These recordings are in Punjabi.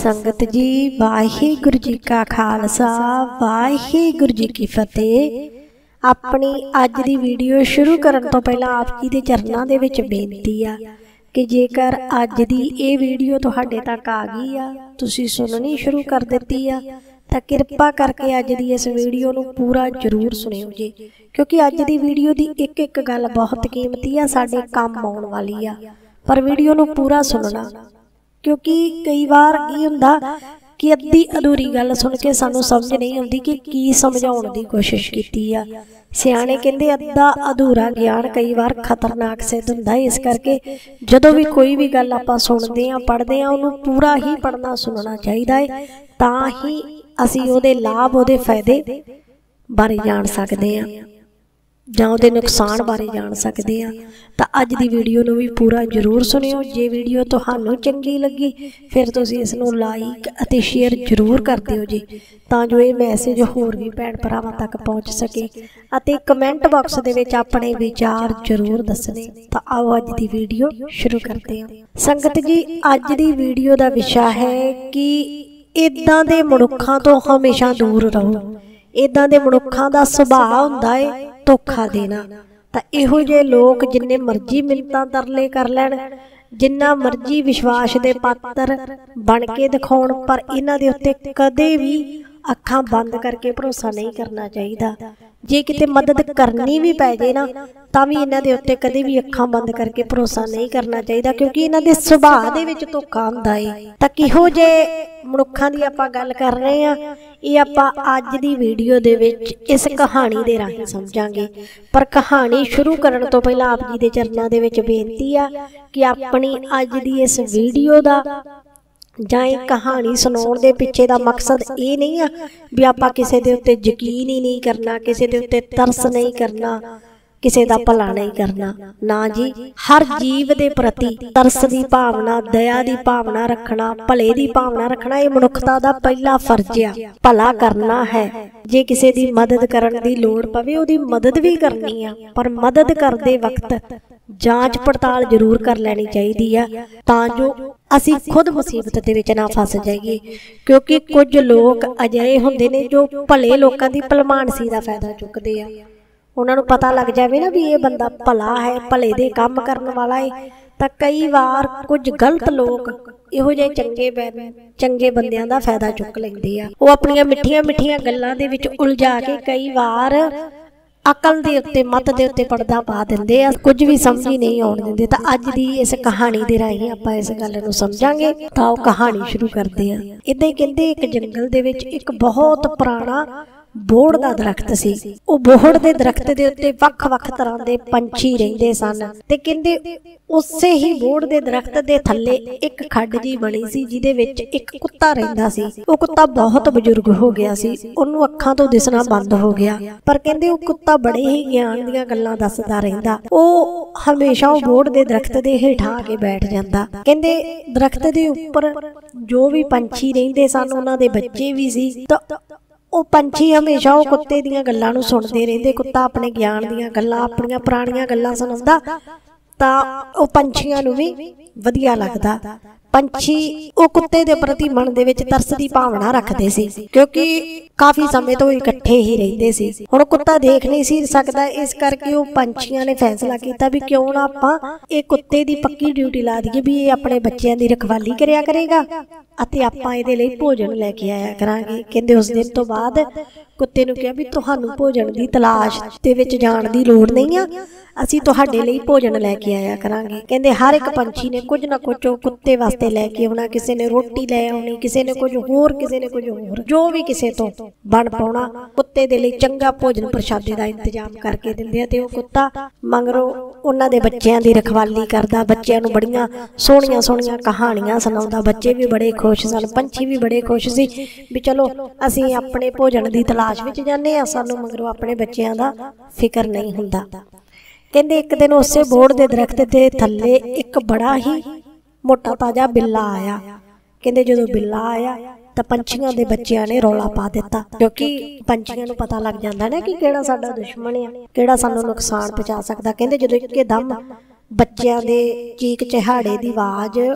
संगत जी वाहिगुरु जी का खालसा वाहिगुरु जी की फतेह। अपनी अज दी वीडियो शुरू करन तो पहला आप जी दे चरनां दे विच बेनती आ कि जेकर अज दी ये वीडियो तुहाडे तक आ गई आ, तुसीं सुननी शुरू कर दित्ती आ, तां किरपा करके अज दी इस वीडियो नूं पूरा जरूर सुनिओ जी, क्योंकि अज दी वीडियो दी एक एक गल बहुत कीमती आ, साडे काम आउण वाली आ। पर वीडियो नूं पूरा सुनना, क्योंकि कई बार की हुंदा कि अद्धी अधूरी गल सुन के सानू समझ नहीं आउंदी कि की समझाउण दी कोशिश कीती आ। सियाणे कहंदे अद्धा अधूरा ज्ञान कई बार खतरनाक सिद्ध हुंदा है। इस करके जदों भी कोई भी गल आपां सुणदे आ पढ़दे आ उहनूं पूरा ही पढ़ना सुनना चाहिदा है, तां ही असीं उहदे लाभ उहदे फायदे बारे जाण सकदे आ जां उहदे नुकसान बारे जाण सकदे आ। तां अज दी वीडियो नूं भी पूरा जरूर सुनिओ। जे वीडियो तुहानूं चंगी लगी फिर तुसीं इस नूं लाइक अते शेयर जरूर कर दिओ जी, तां जो ये मैसेज होर भी भैण भरावां तक पहुंच सके। अते कमेंट बॉक्स दे विच अपने विचार जरूर दसणे। तां आओ अज दी वीडियो शुरू करते हां। संगत जी अज दी वीडियो दा विशा है कि इदां दे मनुक्खां तो हमेशा दूर रहो। इदां दे मनुक्खां दा सुभाअ हुंदा है धोखा देना। तां इहो जे लोग जिन्ने मर्जी मिन्नतां तरले कर लैण, जिन्ना मर्जी विश्वास दे पात्र बन के दिखाउण, पर इन्हां दे उत्ते कदे भी अखां बंद करके भरोसा नहीं करना चाहिदा। जे किते मदद करनी भी पै जाए ना तां भी इन्हां दे उत्ते कदे भी अखां बंद करके भरोसा नहीं करना चाहिदा, क्योंकि इन्हां दे सुभाअ दे विच धोखा हुंदा है। तां किहो जे मनुक्खां दी आपां गल कर रहे हां, ये आपां अज दी वीडियो दे विच इस कहानी दे राहीं समझांगे। पर कहानी शुरू करन तो पहला आप जी दे चरनां दे विच बेनती आ कि अपनी अज दी इस वीडियो दा जां कहानी सुनाउण दे पिछे दा मकसद ये नहीं आ भी आपां किसे दे उत्ते यकीन ही नहीं करना, किसे दे उत्ते तरस नहीं करना, किसे दा भला नहीं करना। ना जी, हर जीव दे प्रति तरस दी भावना, दया दी भावना रखना, भले दी भावना रखना ये मनुखता दा पहला फर्ज आ। भला करना है, जे किसे दी मदद करन दी लोड़ पवे ओदी मदद भी करनी आ, पर मदद करदे वक्त जांच पड़ताल जरूर कर लेनी चाहिदी आ, तां जो असी खुद मुसीबत दे विच ना फस जाइए। क्योंकि कुछ लोग अजिहे हुंदे ने जो भले लोकां दी भलमानसी दा फायदा चुकदे आ। उन्हां नूं पता लग जावे ना भी ये बंदा भला है, भले दे काम करन वाला है, तां कई वार कुछ गलत लोग इहो जिहे चंगे बंदियां दा फायदा चुक लैंदे आ। वो अपणियां मिठियां मिठियां गल्लां दे विच उलझा के कई वार अकल दे उत्ते मत दे उत्ते पर्दा पा दिंदे आ, कुछ भी समझ ही नहीं आउण दिंदे। तां अज दी इस कहानी दे राहीं आपां इस गल नूं समझांगे। तां ओह कहानी शुरू करदे आ। इदां ही कहंदे एक जंगल दे विच एक बहुत पुराना बोहड़ दा दरख्त सी। ਉਹ बोहड़ दे दरख्त दे उत्ते ਵੱਖ-ਵੱਖ ਤਰ੍ਹਾਂ ਦੇ ਪੰਛੀ ਰਹਿੰਦੇ ਸਨ ਤੇ ਕਹਿੰਦੇ ਉਸੇ ਹੀ बोहड़ दे दरख्त दे थल्ले एक खड्ड जी बनी सी जिहदे विच एक कुत्ता रहिंदा सी। ਉਹ कुत्ता बहुत बजुर्ग हो गया सी, ਉਹਨੂੰ ਅੱਖਾਂ ਤੋਂ ਦਿਸਣਾ ਬੰਦ ਹੋ ਗਿਆ, ਪਰ ਕਹਿੰਦੇ ਉਹ ਕੁੱਤਾ बड़े ही ਗਿਆਨ ਦੀਆਂ ਗੱਲਾਂ ਦੱਸਦਾ ਰਹਿੰਦਾ। ਉਹ ਹਮੇਸ਼ਾ ਉਹ बोहड़ दे दरख्त दे ਹੇਠਾਂ ਆ ਕੇ ਬੈਠ ਜਾਂਦਾ। ਕਹਿੰਦੇ दरख्त दे ਉੱਪਰ जो भी पंछी ਰਹਿੰਦੇ ਸਨ ਉਹਨਾਂ ਦੇ ਬੱਚੇ ਵੀ ਸੀ। ਤਾਂ ਉਹ पंछी हमेशा वो कुत्ते दीयां गल्लां नूं सुणदे रहिंदे। कुत्ता अपने ज्ञान दीयां गल्लां अपणियां पुराणियां गल्लां सुणाउंदा तां ਉਹ पंछियां नूं भी वधिया लगदा। पंछी ਉਹ कुत्ते दे प्रति मन दे विच तरस दी भावना रखदे सी, क्योंकि काफी समय तो इकट्ठे ही रहिंदे सी। हुण कुत्ता देख नहीं सी सकदा, इस करके ਉਹ पंछियां ने फैसला कीता भी क्यों ना आपां ਇਹ कुत्ते दी पक्की ड्यूटी ला दईए भी ਇਹ ਆਪਣੇ ਬੱਚਿਆਂ ਦੀ रखवाली करिया करेगा ਅਤੇ ਆਪਾਂ ਇਹਦੇ ਲਈ ਭੋਜਨ ਲੈ ਕੇ ਆਇਆ ਕਰਾਂਗੇ। ਕਹਿੰਦੇ ਉਸ ਦਿਨ ਤੋਂ ਬਾਅਦ ਕੁੱਤੇ ਨੂੰ ਕਿਹਾ ਵੀ ਤੁਹਾਨੂੰ ਭੋਜਨ ਦੀ ਤਲਾਸ਼ ਦੇ ਵਿੱਚ ਜਾਣ ਦੀ ਲੋੜ ਨਹੀਂ ਆ, ਅਸੀਂ ਤੁਹਾਡੇ ਲਈ ਭੋਜਨ ਲੈ ਕੇ ਆਇਆ ਕਰਾਂਗੇ। ਕਹਿੰਦੇ ਹਰ ਇੱਕ ਪੰਛੀ ਨੇ ਕੁਝ ਨਾ ਕੁਝ ਕੁੱਤੇ ਵਾਸਤੇ ਲੈ ਕੇ ਆਉਣਾ, ਕਿਸੇ ਨੇ ਰੋਟੀ ਲੈ ਆਉਣੀ, ਕਿਸੇ ਨੇ ਕੁਝ ਹੋਰ, ਕਿਸੇ ਨੇ ਕੁਝ ਹੋਰ, ਜੋ ਵੀ ਕਿਸੇ ਤੋਂ ਬਣ ਪਾਉਣਾ ਕੁੱਤੇ ਦੇ ਲਈ ਚੰਗਾ ਭੋਜਨ ਪ੍ਰਸ਼ਾਦੇ ਦਾ ਇੰਤਜ਼ਾਮ ਕਰਕੇ ਦਿੰਦੇ ਆ। ਤੇ ਉਹ ਕੁੱਤਾ ਮਗਰੋਂ ਉਹਨਾਂ ਦੇ ਬੱਚਿਆਂ ਦੀ ਰਖਵਾਲੀ ਕਰਦਾ, ਬੱਚਿਆਂ ਨੂੰ ਬੜੀਆਂ ਸੋਹਣੀਆਂ ਸੋਹਣੀਆਂ ਕਹਾਣੀਆਂ ਸੁਣਾਉਂਦਾ। ਬੱਚੇ ਵੀ ਬੜੇ खुश सन, पंछी भी बड़े खुश सी भी चलो असीं अपने भोजन की तलाश विच जाने आ, सानूं मगरों अपने बच्चों का फिक्र नहीं हुंदा। कहंदे एक दिन उसे बोहड़ दे दरख्त दे थल्ले एक बड़ा ही मोटा ताजा बिल्ला आया। कहंदे जदों बिल्ला आया तां पंछियां दे बच्चियां ने रौला पा दिता, क्योंकि पंछियां नूं पता लग जांदा ना कि किहड़ा साडा दुश्मन है, किहड़ा सानूं नुकसान पहुंचा सकदा। कहंदे जदों इक्के दम बच्चियां दे चीक चहाड़े दी आवाज़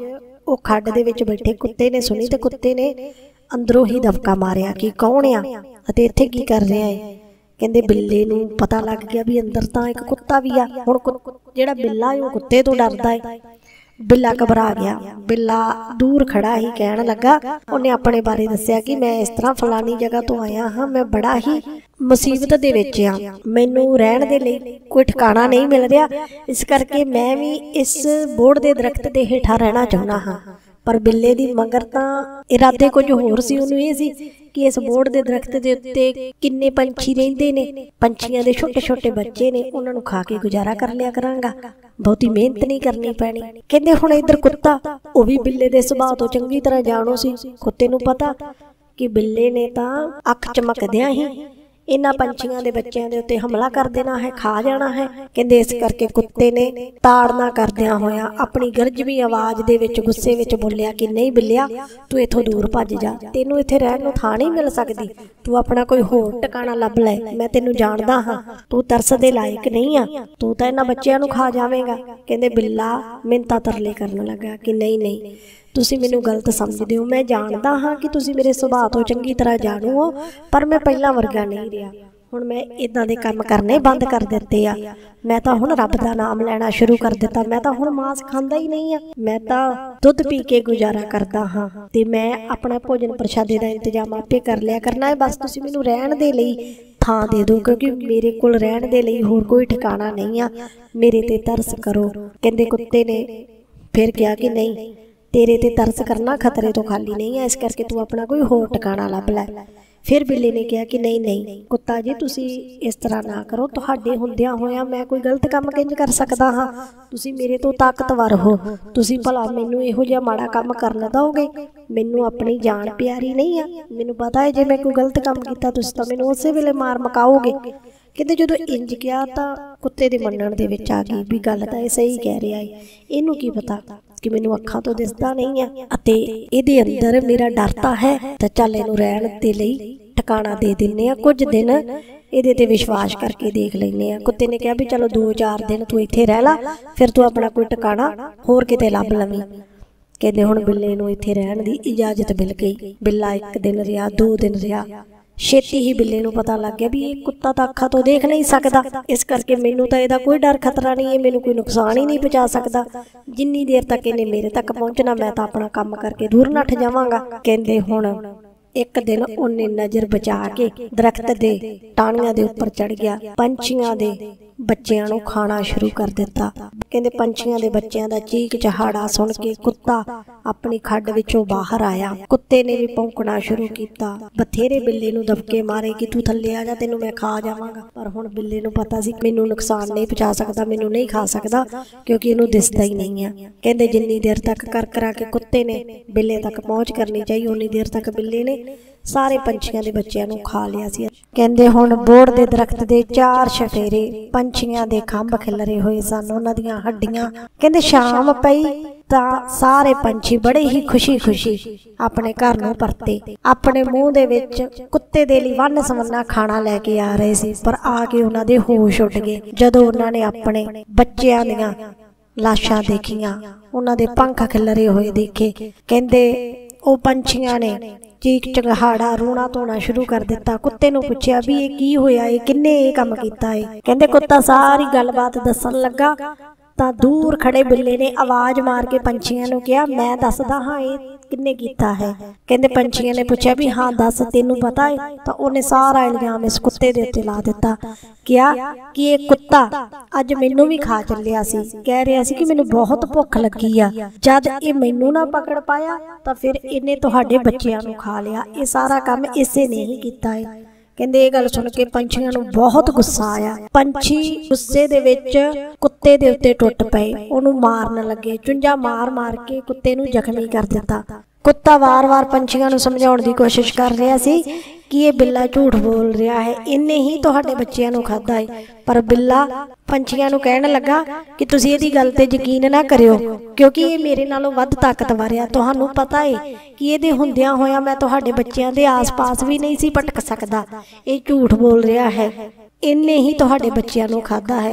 ਉਹ ਖੱਡ ਦੇ ਵਿੱਚ ਬੈਠੇ ਕੁੱਤੇ ਨੇ ਸੁਣੀ ਤੇ ਕੁੱਤੇ ਨੇ ਅੰਦਰੋਂ ਹੀ ਦਬਕਾ ਮਾਰਿਆ ਕਿ ਕੌਣ ਆ ਅਤੇ ਇੱਥੇ ਕੀ ਕਰ ਰਿਹਾ ਹੈ। ਕਹਿੰਦੇ ਬਿੱਲੇ ਨੂੰ ਪਤਾ ਲੱਗ ਗਿਆ ਵੀ ਅੰਦਰ ਤਾਂ ਇੱਕ ਕੁੱਤਾ ਵੀ ਆ। ਹੁਣ ਜਿਹੜਾ ਬਿੱਲਾ ਉਹ ਕੁੱਤੇ ਤੋਂ ਡਰਦਾ ਹੈ। ਬਿੱਲਾ ਘਬਰਾ ਗਿਆ। ਬਿੱਲਾ ਦੂਰ ਖੜਾ ਹੀ ਕਹਿਣ ਲੱਗਾ, ਉਹਨੇ ਆਪਣੇ ਬਾਰੇ ਦੱਸਿਆ ਕਿ ਮੈਂ ਇਸ ਤਰ੍ਹਾਂ ਫਲਾਨੀ ਜਗ੍ਹਾ ਤੋਂ ਆਇਆ ਹਾਂ, ਮੈਂ ਬੜਾ ਹੀ ਮੁਸੀਬਤ ਦੇ ਵਿੱਚ ਆ, ਮੈਨੂੰ ਰਹਿਣ ਦੇ ਲਈ ਕੋਈ ਠਿਕਾਣਾ ਨਹੀਂ ਮਿਲ ਰਿਹਾ, ਇਸ ਕਰਕੇ ਮੈਂ ਵੀ ਇਸ ਬੋਹੜ ਦੇ ਦਰਖਤ ਦੇ ਹੇਠਾਂ ਰਹਿਣਾ ਚਾਹੁੰਦਾ ਹਾਂ। ਪਰ ਬਿੱਲੇ ਦੀ ਮਗਰ ਤਾਂ ਇਰਾਦੇ ਕੁਝ ਹੋਰ ਸੀ। ਉਹਨੂੰ ਇਹ ਸੀ ਕਿ ਇਸ ਬੋਹੜ ਦੇ ਦਰਖਤ ਦੇ ਉੱਤੇ ਕਿੰਨੇ ਪੰਛੀ ਰਹਿੰਦੇ ਨੇ, ਪੰਛੀਆਂ ਦੇ ਛੋਟੇ ਛੋਟੇ ਬੱਚੇ ਨੇ, ਉਹਨਾਂ ਨੂੰ ਖਾ ਕੇ ਗੁਜ਼ਾਰਾ ਕਰ ਲਿਆ ਕਰਾਂਗਾ, ਬਹੁਤੀ ਮਿਹਨਤ ਨਹੀਂ ਕਰਨੀ ਪੈਣੀ। ਕਹਿੰਦੇ ਹੁਣ ਇੱਧਰ ਕੁੱਤਾ, ਉਹ ਵੀ ਬਿੱਲੇ ਦੇ ਸੁਭਾਅ ਤੋਂ ਚੰਗੀ ਤਰ੍ਹਾਂ ਜਾਣੂ ਸੀ। ਕੁੱਤੇ ਨੂੰ ਪਤਾ ਕਿ ਬਿੱਲੇ ਨੇ ਤਾਂ ਅੱਖ ਚਮਕਦਿਆਂ ਹੀ ਇਹਨਾਂ ਪੰਛੀਆਂ ਦੇ ਬੱਚਿਆਂ ਦੇ ਉੱਤੇ ਹਮਲਾ ਕਰ ਦੇਣਾ ਹੈ, ਖਾ ਜਾਣਾ ਹੈ। ਕਹਿੰਦੇ ਇਸ ਕਰਕੇ ਕੁੱਤੇ ਨੇ ਤਾੜਨਾ ਕਰਦਿਆਂ ਹੋਇਆਂ ਆਪਣੀ ਗਰਜਵੀਂ ਆਵਾਜ਼ ਦੇ ਵਿੱਚ ਗੁੱਸੇ ਵਿੱਚ ਬੋਲਿਆ ਕਿ ਨਹੀਂ ਬਿੱਲਿਆ, ਤੂੰ ਇੱਥੋਂ ਦੂਰ ਭੱਜ ਜਾ, ਤੈਨੂੰ ਇੱਥੇ ਰਹਿਣ ਨੂੰ ਥਾਂ ਨਹੀਂ ਮਿਲ ਸਕਦੀ, ਤੂੰ ਆਪਣਾ ਕੋਈ ਹੋਰ ਟਿਕਾਣਾ ਲੱਭ ਲੈ, ਮੈਂ ਤੈਨੂੰ ਜਾਣਦਾ ਹਾਂ, ਤੂੰ ਤਰਸ ਦੇ ਲਾਇਕ ਨਹੀਂ ਆ, ਤੂੰ ਤਾਂ ਇਹਨਾਂ ਬੱਚਿਆਂ ਨੂੰ ਖਾ ਜਾਵੇਂਗਾ। ਕਹਿੰਦੇ ਬਿੱਲਾ ਮਿੰਨਤਾਂ ਤਰਲੇ ਕਰਨ ਲੱਗਾ ਕਿ ਨਹੀਂ ਨਹੀਂ, ਤੁਸੀਂ ਮੈਨੂੰ ਗਲਤ ਸਮਝਦੇ ਹੋ, ਮੈਂ ਜਾਣਦਾ ਹਾਂ ਕਿ ਤੁਸੀਂ ਮੇਰੇ ਸੁਭਾਅ ਤੋਂ ਚੰਗੀ ਤਰ੍ਹਾਂ ਜਾਣੂ ਹੋ, ਪਰ ਮੈਂ ਪਹਿਲਾਂ ਵਰਗਾ ਨਹੀਂ ਰਿਹਾ। ਹੁਣ ਮੈਂ ਇੱਦਾਂ ਦੇ ਕੰਮ ਕਰਨੇ ਬੰਦ ਕਰ ਦਿੱਤੇ ਆ, ਮੈਂ ਤਾਂ ਹੁਣ ਰੱਬ ਦਾ ਨਾਮ ਲੈਣਾ ਸ਼ੁਰੂ ਕਰ ਦਿੱਤਾ, ਮੈਂ ਤਾਂ ਹੁਣ ਮਾਂਸ ਖਾਂਦਾ ਹੀ ਨਹੀਂ ਆ, ਮੈਂ ਤਾਂ ਦੁੱਧ ਪੀ ਕੇ ਗੁਜ਼ਾਰਾ ਕਰਦਾ ਹਾਂ ਤੇ ਮੈਂ ਆਪਣਾ ਭੋਜਨ ਪ੍ਰਸ਼ਾਦੇ ਦਾ ਇੰਤਜ਼ਾਮ ਆਪੇ ਕਰ ਲਿਆ ਕਰਨਾ ਹੈ, ਬਸ ਤੁਸੀਂ ਮੈਨੂੰ ਰਹਿਣ ਦੇ ਲਈ ਥਾਂ ਦੇ ਦਿਓ, ਕਿਉਂਕਿ ਮੇਰੇ ਕੋਲ ਰਹਿਣ ਦੇ ਲਈ ਹੋਰ ਕੋਈ ਠਿਕਾਣਾ ਨਹੀਂ ਆ, ਮੇਰੇ ਤੇ ਤਰਸ ਕਰੋ। ਕਹਿੰਦੇ ਕੁੱਤੇ ਨੇ ਫਿਰ ਕਿਹਾ ਕਿ ਨਹੀਂ, ਤੇਰੇ ਤੇ ਤਰਸ ਕਰਨਾ ਖਤਰੇ ਤੋਂ ਖਾਲੀ ਨਹੀਂ ਹੈ, ਇਸ ਕਰਕੇ ਤੂੰ ਆਪਣਾ ਕੋਈ ਹੋਰ ਟਿਕਾਣਾ ਲੱਭ ਲੈ। ਫਿਰ ਬਿੱਲੇ ਨੇ ਕਿਹਾ ਕਿ ਨਹੀਂ ਨਹੀਂ ਕੁੱਤਾ ਜੀ, ਤੁਸੀਂ ਇਸ ਤਰ੍ਹਾਂ ਨਾ ਕਰੋ, ਤੁਹਾਡੇ ਹੁੰਦਿਆਂ ਹੋਇਆਂ ਮੈਂ ਕੋਈ ਗਲਤ ਕੰਮ ਕਿੰਝ ਕਰ ਸਕਦਾ ਹਾਂ, ਤੁਸੀਂ ਮੇਰੇ ਤੋਂ ਤਾਕਤਵਰ ਹੋ, ਤੁਸੀਂ ਭਲਾ ਮੈਨੂੰ ਇਹੋ ਜਿਹਾ ਮਾੜਾ ਕੰਮ ਕਰਨ ਦਿਓਗੇ? ਮੈਨੂੰ ਆਪਣੀ ਜਾਨ ਪਿਆਰੀ ਨਹੀਂ ਆ, ਮੈਨੂੰ ਪਤਾ ਹੈ ਜੇ ਮੈਂ ਕੋਈ ਗਲਤ ਕੰਮ ਕੀਤਾ ਤੁਸੀਂ ਤਾਂ ਮੈਨੂੰ ਉਸੇ ਵੇਲੇ ਮਾਰ ਮੁਕਾਓਗੇ। ਕਹਿੰਦੇ ਜਦੋਂ ਇੰਜ ਕਿਹਾ ਤਾਂ ਕੁੱਤੇ ਦੇ ਮੰਨਣ ਦੇ ਵਿੱਚ ਆ ਗਈ ਵੀ ਗੱਲ ਤਾਂ ਇਹ ਸਹੀ ਕਹਿ ਰਿਹਾ ਹੈ, ਇਹਨੂੰ ਕੀ ਪਤਾ ਕਿ ਮੈਨੂੰ ਅੱਖਾਂ ਤੋਂ ਦਿਸਦਾ ਨਹੀਂ ਆ ਅਤੇ ਇਹਦੇ ਅੰਦਰ ਮੇਰਾ ਡਰ ਤਾਂ ਹੈ, ਤਾਂ ਚੱਲ ਇਹਨੂੰ ਰਹਿਣ ਦੇ ਲਈ ਟਿਕਾਣਾ ਦੇ ਦਿੰਨੇ ਆ, ਕੁਝ ਦਿਨ ਇਹਦੇ ਤੇ ਵਿਸ਼ਵਾਸ ਕਰਕੇ ਦੇਖ ਲੈਂਦੇ ਆ। ਕੁੱਤੇ ਨੇ ਕਿਹਾ ਵੀ ਚਲੋ 2-4 ਦਿਨ ਤੂੰ ਇੱਥੇ ਰਹਿ ਲਾ, ਫਿਰ ਤੂੰ ਆਪਣਾ ਕੋਈ ਟਿਕਾਣਾ ਹੋਰ ਕਿਤੇ ਲੱਭ ਲਵੀਂ। ਕਹਿੰਦੇ ਹੁਣ ਬਿੱਲੇ ਨੂੰ ਇੱਥੇ ਰਹਿਣ ਦੀ ਇਜਾਜ਼ਤ ਮਿਲ ਗਈ। ਬਿੱਲਾ 1 ਦਿਨ ਰਿਹਾ, 2 ਦਿਨ ਰਿਹਾ, ਛੇਤੀ ਹੀ ਬਿੱਲੇ ਨੂੰ ਪਤਾ ਲੱਗ ਗਿਆ ਵੀ ਇਹ ਕੁੱਤਾ ਤਾਂ ਅੱਖਾਂ ਤੋਂ ਦੇਖ ਨਹੀਂ ਸਕਦਾ, ਇਸ ਕਰਕੇ ਮੈਨੂੰ ਤਾਂ ਇਹਦਾ ਕੋਈ ਡਰ ਖਤਰਾ ਨਹੀਂ, ਇਹ ਮੈਨੂੰ ਕੋਈ ਨੁਕਸਾਨ ਹੀ ਨਹੀਂ ਪਹੁੰਚਾ ਸਕਦਾ, ਜਿੰਨੀ ਦੇਰ ਤੱਕ ਇਹਨੇ ਮੇਰੇ ਤੱਕ ਪਹੁੰਚਣਾ ਮੈਂ ਤਾਂ ਆਪਣਾ ਕੰਮ ਕਰਕੇ ਦੂਰ ਨੱਠ ਜਾਵਾਂਗਾ। ਕਹਿੰਦੇ ਹੁਣ ਇੱਕ ਦਿਨ ਉਹਨੇ ਨਜ਼ਰ ਬਚਾ ਕੇ ਦਰਖਤ ਦੇ ਟਾਹਣੀਆਂ ਦੇ ਉੱਪਰ ਚੜ ਗਿਆ, ਪੰਛੀਆਂ ਦੇ ਬੱਚਿਆਂ ਨੂੰ ਖਾਣਾ ਸ਼ੁਰੂ ਕਰ ਦਿੱਤਾ। ਕਹਿੰਦੇ ਪੰਛੀਆਂ ਦੇ ਬੱਚਿਆਂ ਦਾ ਚੀਕ ਚਹਾੜਾ ਸੁਣ ਕੇ ਕੁੱਤਾ ਆਪਣੀ ਖੱਡ ਵਿੱਚੋਂ ਬਾਹਰ ਆਇਆ। ਕੁੱਤੇ ਨੇ ਵੀ ਭੌਂਕਣਾ ਸ਼ੁਰੂ ਕੀਤਾ, ਬਥੇਰੇ ਬਿੱਲੇ ਨੂੰ ਦਬਕੇ ਮਾਰੇ ਕਿ ਤੂੰ ਥੱਲੇ ਆ ਜਾ, ਤੈਨੂੰ ਮੈਂ ਖਾ ਜਾਵਾਂਗਾ। ਪਰ ਹੁਣ ਬਿੱਲੇ ਨੂੰ ਪਤਾ ਸੀ ਮੈਨੂੰ ਨੁਕਸਾਨ ਨਹੀਂ ਪਹੁੰਚਾ ਸਕਦਾ, ਮੈਨੂੰ ਨਹੀਂ ਖਾ ਸਕਦਾ, ਕਿਉਂਕਿ ਇਹਨੂੰ ਦਿਸਦਾ ਹੀ ਨਹੀਂ ਆ। ਕਹਿੰਦੇ ਜਿੰਨੀ ਦੇਰ ਤੱਕ ਕਰਾ ਕੇ ਕੁੱਤੇ ਨੇ ਬਿੱਲੇ ਤੱਕ ਪਹੁੰਚ ਕਰਨੀ ਚਾਹੀ, ਉਨੀ ਦੇਰ ਤੱਕ ਬਿੱਲੇ ਨੇ ਸਾਰੇ ਪੰਛੀਆਂ ਦੇ ਬੱਚਿਆਂ ਨੂੰ ਖਾ ਲਿਆ ਸੀ। ਕਹਿੰਦੇ ਹੁਣ ਬੋਹੜ ਦੇ ਦਰਖਤ ਦੇ 4 ਚਫੇਰੇ ਪੰਛੀਆਂ ਦੇ ਖੰਭ ਖਿਲਰੇ ਹੋਏ ਸਨ, ਉਹਨਾਂ ਦੀਆਂ ਹੱਡੀਆਂ। ਕਹਿੰਦੇ ਸ਼ਾਮ ਪਈ ਤਾਂ ਸਾਰੇ ਪੰਛੀ ਬੜੇ ਹੀ ਖੁਸ਼ੀ ਆਪਣੇ ਘਰ ਨੂੰ ਪਰਤੇ। ਆਪਣੇ ਮੂੰਹ ਦੇ ਵਿੱਚ ਕੁੱਤੇ ਦੇ ਲਈ ਵੰਨ ਸਵੰਨਾ ਖਾਣਾ ਲੈ ਕੇ ਆ ਰਹੇ ਸੀ, ਪਰ ਆ ਕੇ ਉਹਨਾਂ ਦੇ ਹੋਸ਼ ਉੱਡ ਗਏ ਜਦੋਂ ਉਹਨਾਂ ਨੇ ਆਪਣੇ ਬੱਚਿਆਂ ਦੀਆਂ ਲਾਸ਼ਾਂ ਦੇਖੀਆਂ, ਉਹਨਾਂ ਦੇ ਪੰਖ ਖਿਲਰੇ ਹੋਏ ਦੇਖੇ। ਕਹਿੰਦੇ ਉਹ ਪੰਛੀਆਂ ਨੇ ਚੀਕ ਚਿਹਾੜਾ ਰੋਣਾ ਧੋਣਾ ਸ਼ੁਰੂ ਕਰ ਦਿੱਤਾ। ਕੁੱਤੇ ਨੂੰ ਪੁੱਛਿਆ ਵੀ ਇਹ ਕੀ ਹੋਇਆ, ਇਹ ਕਿੰਨੇ ਇਹ ਕੰਮ ਕੀਤਾ ਹੈ? ਕਹਿੰਦੇ ਕੁੱਤਾ ਸਾਰੀ ਗੱਲਬਾਤ ਦੱਸਣ ਲੱਗਾ ਤਾਂ ਦੂਰ ਖੜੇ ਬਿੱਲੇ ਨੇ ਆਵਾਜ਼ ਮਾਰ ਕੇ ਪੰਛੀਆਂ ਨੂੰ ਕਿਹਾ, ਮੈਂ ਦੱਸਦਾ ਹਾਂ ਇਹ ਕਿੰਨੇ ਕੀਤਾ ਹੈ। ਕਹਿੰਦੇ ਪੰਛੀਆਂ ਨੇ ਪੁੱਛਿਆ ਵੀ ਹਾਂ ਦੱਸ, ਤੈਨੂੰ ਪਤਾ ਹੈ? ਤਾਂ ਉਹਨੇ ਸਾਰਾ ਇਲਜ਼ਾਮ ਇਸ ਕੁੱਤੇ ਦੇ ਉੱਤੇ ਲਾ ਦਿੱਤਾ, ਕਿਹਾ ਕਿ ਇਹ ਕੁੱਤਾ ਅੱਜ ਮੈਨੂੰ ਵੀ ਖਾ ਚੱਲਿਆ ਸੀ, ਕਹਿ ਰਿਹਾ ਸੀ ਕਿ ਮੈਨੂੰ ਬਹੁਤ ਭੁੱਖ ਲੱਗੀ ਆ, ਜਦ ਇਹ ਮੈਨੂੰ ਨਾ ਪਕੜ ਪਾਇਆ ਤਾਂ ਫਿਰ ਇਹਨੇ ਤੁਹਾਡੇ ਬੱਚਿਆਂ ਨੂੰ ਖਾ ਲਿਆ, ਇਹ ਸਾਰਾ ਕੰਮ ਇਸੇ ਨੇ ਹੀ ਕੀਤਾ ਹੈ। ਕਹਿੰਦੇ ਇਹ ਗੱਲ ਸੁਣ ਕੇ ਪੰਛੀਆਂ ਨੂੰ ਬਹੁਤ ਗੁੱਸਾ ਆਇਆ। ਪੰਛੀ ਗੁੱਸੇ ਦੇ ਵਿੱਚ ਕੁੱਤੇ ਦੇ ਉੱਤੇ ਟੁੱਟ ਪਏ, ਉਹਨੂੰ ਮਾਰਨ ਲੱਗੇ, ਚੁੰਝਾਂ ਮਾਰ ਕੇ ਕੁੱਤੇ ਨੂੰ ਜ਼ਖਮੀ ਕਰ ਦਿੱਤਾ। ਕੁੱਤਾ ਵਾਰ-ਵਾਰ ਪੰਛੀਆਂ ਨੂੰ ਸਮਝਾਉਣ ਦੀ ਕੋਸ਼ਿਸ਼ ਕਰ ਰਿਹਾ ਸੀ ਕਿ ਇਹ ਬਿੱਲਾ ਝੂਠ ਬੋਲ ਰਿਹਾ ਹੈ, ਇਹਨੇ ਹੀ ਤੁਹਾਡੇ ਬੱਚਿਆਂ ਨੂੰ ਖਾਧਾ ਹੈ। ਪਰ ਬਿੱਲਾ ਪੰਛੀਆਂ ਨੂੰ ਕਹਿਣ ਲੱਗਾ ਕਿ ਤੁਸੀਂ ਇਹਦੀ ਗੱਲ ਤੇ ਯਕੀਨ ਨਾ ਕਰਿਓ, ਕਿਉਂਕਿ ਇਹ ਮੇਰੇ ਨਾਲੋਂ ਵੱਧ ਤਾਕਤਵਰ ਆ। ਤੁਹਾਨੂੰ ਪਤਾ ਹੈ ਕਿ ਇਹਦੇ ਹੁੰਦਿਆਂ ਹੋਇਆਂ ਮੈਂ ਤੁਹਾਡੇ ਬੱਚਿਆਂ ਦੇ ਆਸ-ਪਾਸ ਵੀ ਨਹੀਂ ਸੀ ਭਟਕ ਸਕਦਾ, ਇਹ ਝੂਠ ਬੋਲ ਰਿਹਾ ਹੈ, ਇਹਨੇ ਹੀ ਤੁਹਾਡੇ ਬੱਚਿਆਂ ਨੂੰ ਖਾਧਾ ਹੈ।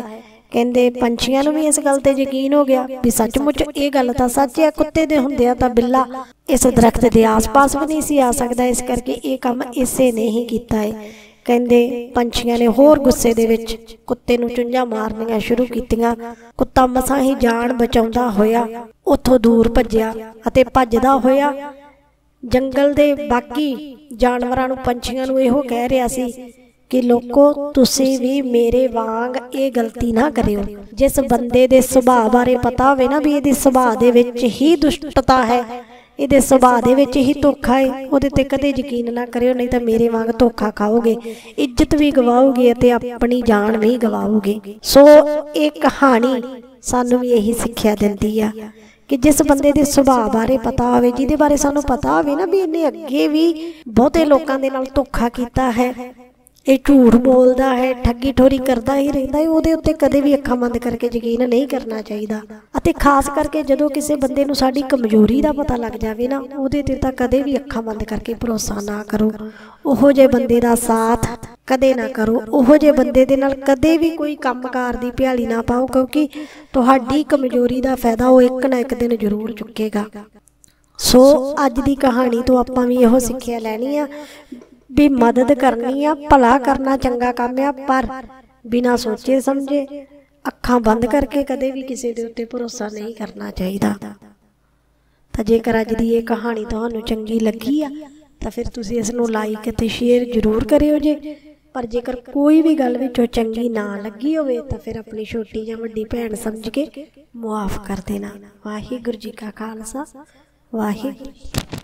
ਕਹਿੰਦੇ ਪੰਛੀਆਂ ਨੂੰ ਵੀ ਇਸ ਗੱਲ ਤੇ ਯਕੀਨ ਹੋ ਗਿਆ ਵੀ ਸੱਚਮੁੱਚ ਇਹ ਗੱਲ ਤਾਂ ਸੱਚ ਹੈ, ਕੁੱਤੇ ਦੇ ਹੁੰਦਿਆਂ ਤਾਂ ਬਿੱਲਾ ਇਸ ਦਰਖਤ ਦੇ ਆਸ-ਪਾਸ ਵੀ ਨਹੀਂ ਸੀ ਆ ਸਕਦਾ, ਇਸ ਕਰਕੇ ਇਹ ਕੰਮ ਇਸੇ ਨੇ ਹੀ ਕੀਤਾ ਹੈ। ਕਹਿੰਦੇ ਪੰਛੀਆਂ ਨੇ ਹੋਰ ਗੁੱਸੇ ਦੇ ਵਿੱਚ ਕੁੱਤੇ ਨੂੰ ਚੁੰਝਾਂ ਮਾਰਨੀਆਂ ਸ਼ੁਰੂ ਕੀਤੀਆਂ। ਕੁੱਤਾ ਮਸਾਂ ਹੀ ਜਾਨ ਬਚਾਉਂਦਾ ਹੋਇਆ ਉੱਥੋਂ ਦੂਰ ਭੱਜਿਆ ਅਤੇ ਭੱਜਦਾ ਹੋਇਆ ਜੰਗਲ ਦੇ ਬਾਕੀ ਜਾਨਵਰਾਂ ਨੂੰ, ਪੰਛੀਆਂ ਨੂੰ ਇਹੋ ਕਹਿ ਰਿਹਾ ਸੀ ਕਿ ਲੋਕੋ ਤੁਸੀਂ ਵੀ ਮੇਰੇ ਵਾਂਗ ਇਹ ਗਲਤੀ ਨਾ ਕਰਿਓ। ਜਿਸ ਬੰਦੇ ਦੇ ਸੁਭਾਅ ਬਾਰੇ ਪਤਾ ਹੋਵੇ ਨਾ ਵੀ ਇਹਦੇ ਸੁਭਾਅ ਦੇ ਵਿੱਚ ਹੀ ਦੁਸ਼ਟਤਾ ਹੈ, ਇਹਦੇ ਸੁਭਾਅ ਦੇ ਵਿੱਚ ਹੀ ਧੋਖਾ ਹੈ, ਉਹਦੇ ਤੇ ਕਦੇ ਯਕੀਨ ਨਾ ਕਰਿਓ, ਨਹੀਂ ਤਾਂ ਮੇਰੇ ਵਾਂਗ ਧੋਖਾ ਖਾਓਗੇ, ਇੱਜ਼ਤ ਵੀ ਗਵਾਓਗੇ ਅਤੇ ਆਪਣੀ ਜਾਨ ਵੀ ਗਵਾਓਗੇ। ਸੋ ਇਹ ਕਹਾਣੀ ਸਾਨੂੰ ਵੀ ਇਹੀ ਸਿੱਖਿਆ ਦਿੰਦੀ ਆ ਕਿ ਜਿਸ ਬੰਦੇ ਦੇ ਸੁਭਾਅ ਬਾਰੇ ਪਤਾ ਹੋਵੇ, ਜਿਹਦੇ ਬਾਰੇ ਸਾਨੂੰ ਪਤਾ ਹੋਵੇ ਨਾ ਵੀ ਇਹਨੇ ਅੱਗੇ ਵੀ ਬਹੁਤੇ ਲੋਕਾਂ ਦੇ ਨਾਲ ਧੋਖਾ ਕੀਤਾ ਹੈ, ਇਹ ਝੂਠ ਬੋਲਦਾ ਹੈ, ਠੱਗੀ ਠੋਰੀ ਕਰਦਾ ਹੀ ਰਹਿੰਦਾ ਹੈ, ਉਹਦੇ ਉੱਤੇ ਕਦੇ ਵੀ ਅੱਖਾਂ ਬੰਦ ਕਰਕੇ ਯਕੀਨ ਨਹੀਂ ਕਰਨਾ ਚਾਹੀਦਾ। ਅਤੇ ਖਾਸ ਕਰਕੇ ਜਦੋਂ ਕਿਸੇ ਬੰਦੇ ਨੂੰ ਸਾਡੀ ਕਮਜ਼ੋਰੀ ਦਾ ਪਤਾ ਲੱਗ ਜਾਵੇ ਨਾ, ਉਹਦੇ ਤੇ ਤਾਂ ਕਦੇ ਵੀ ਅੱਖਾਂ ਬੰਦ ਕਰਕੇ ਭਰੋਸਾ ਨਾ ਕਰੋ। ਉਹੋ ਜਿਹੇ ਬੰਦੇ ਦਾ ਸਾਥ ਕਦੇ ਨਾ ਕਰੋ, ਉਹੋ ਜਿਹੇ ਬੰਦੇ ਦੇ ਨਾਲ ਕਦੇ ਵੀ ਕੋਈ ਕੰਮਕਾਰ ਦੀ ਭਿਆਲੀ ਨਾ ਪਾਓ, ਕਿਉਂਕਿ ਤੁਹਾਡੀ ਕਮਜ਼ੋਰੀ ਦਾ ਫਾਇਦਾ ਉਹ ਇੱਕ ਨਾ ਇੱਕ ਦਿਨ ਜ਼ਰੂਰ ਚੁੱਕੇਗਾ। ਸੋ ਅੱਜ ਦੀ ਕਹਾਣੀ ਤੋਂ ਆਪਾਂ ਵੀ ਇਹੋ ਸਿੱਖਿਆ ਲੈਣੀ ਆ ਵੀ ਮਦਦ ਕਰਨੀ ਆ, ਭਲਾ ਕਰਨਾ ਚੰਗਾ ਕੰਮ ਆ, ਪਰ ਬਿਨਾਂ ਸੋਚੇ ਸਮਝੇ ਅੱਖਾਂ ਬੰਦ ਕਰਕੇ ਕਦੇ ਵੀ ਕਿਸੇ ਦੇ ਉੱਤੇ ਭਰੋਸਾ ਨਹੀਂ ਕਰਨਾ ਚਾਹੀਦਾ। ਤਾਂ ਜੇਕਰ ਅੱਜ ਦੀ ਇਹ ਕਹਾਣੀ ਤੁਹਾਨੂੰ ਚੰਗੀ ਲੱਗੀ ਆ ਤਾਂ ਫਿਰ ਤੁਸੀਂ ਇਸ ਨੂੰ ਲਾਈਕ ਅਤੇ ਸ਼ੇਅਰ ਜ਼ਰੂਰ ਕਰਿਓ ਜੇ। ਪਰ ਜੇਕਰ ਕੋਈ ਵੀ ਗੱਲ ਵਿੱਚੋਂ ਚੰਗੀ ਨਾ ਲੱਗੀ ਹੋਵੇ ਤਾਂ ਫਿਰ ਆਪਣੀ ਛੋਟੀ ਜਾਂ ਵੱਡੀ ਭੈਣ ਸਮਝ ਕੇ ਮੁਆਫ ਕਰ ਦੇਣਾ। ਵਾਹਿਗੁਰੂ ਜੀ ਕਾ ਖਾਲਸਾ, ਵਾਹਿਗੁਰੂ।